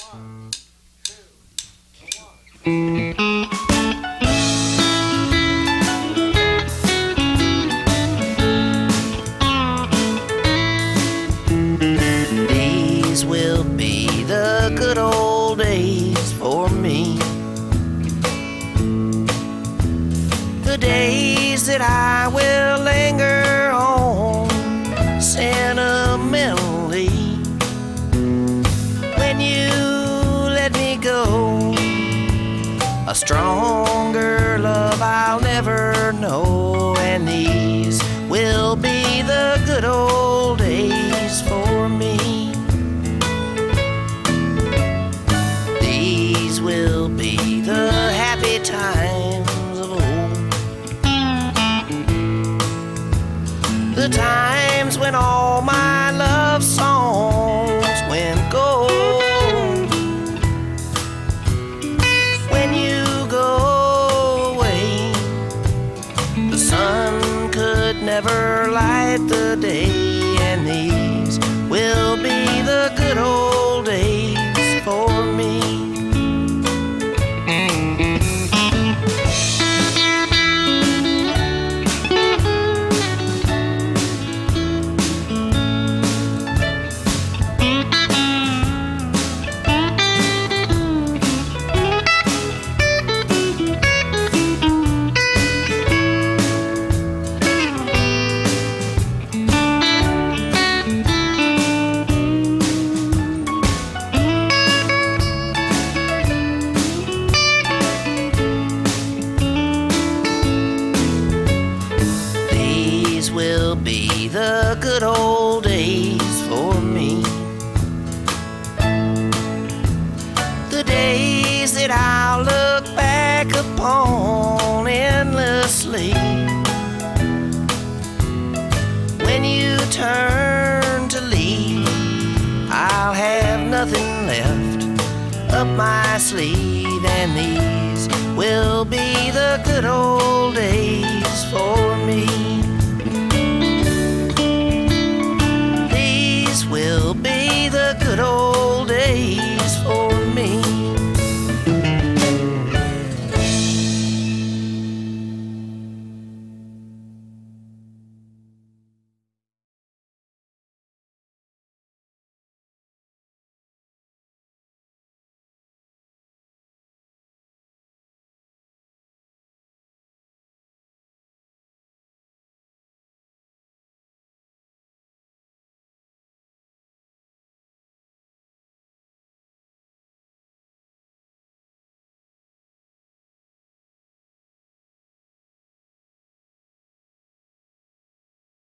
These will be the good old days for me. The days that I will linger on sentimentally. When you let me go, a stronger love I'll never know. And these will be the good old days for me. These will be the happy times of old, the times when all my love songs went gold. When you go away, the sun could never light the day. And these will be the good old days for me. Will be the good old days for me. The days that I'll look back upon endlessly. When you turn to leave, I'll have nothing left up my sleeve. And these will be the good old days for me. Will be the good old